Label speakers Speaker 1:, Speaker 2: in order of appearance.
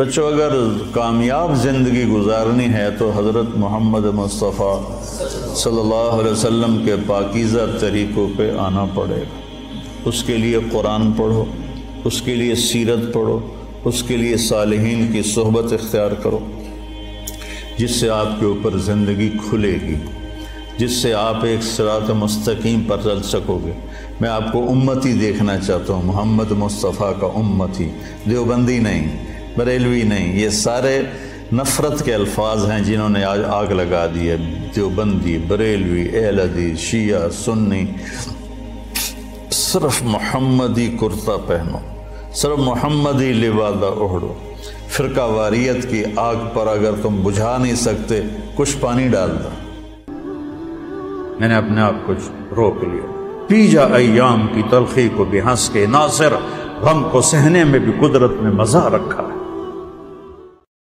Speaker 1: بچوں اگر کامیاب زندگی گزارنی ہے تو حضرت محمد مصطفیٰ صلی اللہ علیہ وسلم کے پاکیزہ طریقوں پہ آنا پڑے گا۔ اس کے لیے قرآن پڑھو، اس کے لیے سیرت پڑھو، اس کے لیے صالحین کی صحبت اختیار کرو، جس سے آپ کے اوپر زندگی کھلے گی، جس سے آپ ایک صراط مستقیم پر چل سکو گے۔ میں آپ کو امتی دیکھنا چاہتا ہوں، محمد مصطفیٰ کا امتی، دیوبندی نہیں، بریلوی نہیں۔ یہ سارے نفرت کے الفاظ ہیں جنہوں نے آج آگ لگا دی ہے۔ دیوبندی، بریلوی، اہل حدیث، شیعہ، سنی، صرف محمدی کرتا پہنو، صرف محمدی لبادہ اوڑھو۔ فرقہ واریت کی آگ پر اگر تم بجھا نہیں سکتے، کچھ پانی ڈال دو۔ میں نے اپنے آپ کو روک لیا۔ پی جا ایام کی تلخی کو بھی ہنس کے، ناصر غم کو سہنے میں بھی قدرت نے مزہ رکھا ہے۔